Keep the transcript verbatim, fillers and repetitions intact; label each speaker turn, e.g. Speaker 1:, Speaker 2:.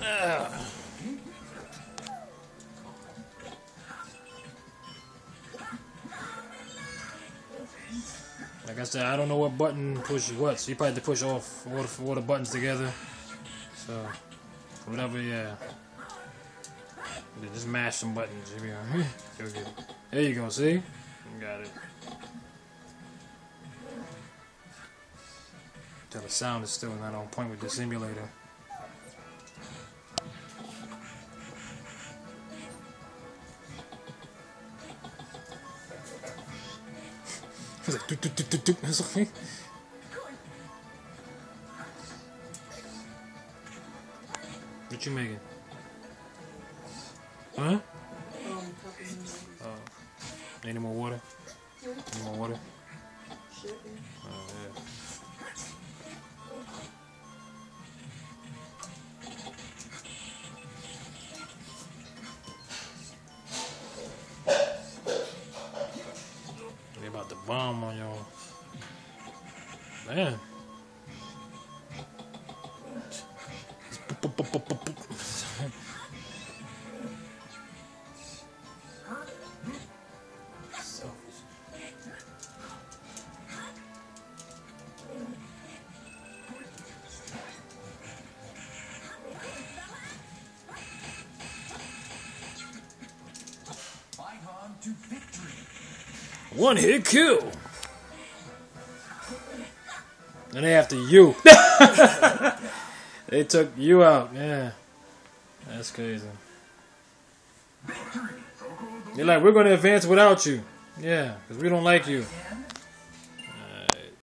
Speaker 1: Uh. Like I said, I don't know what button pushes what, so you probably have to push off all the, all the buttons together. So, whatever, yeah. Just mash some buttons. Here we go. Go get it. There you go, see? You got it. Tell the sound is still not on point with the simulator. It's like, do, do, do, do, do. It's okay. What you making? Huh? Oh. Any more water? Any more water? Oh, yeah. They about to bomb on y'all. Man. One hit kill. And they after you. They took you out. Yeah. That's crazy. They're like, we're going to advance without you. Yeah, because we don't like you.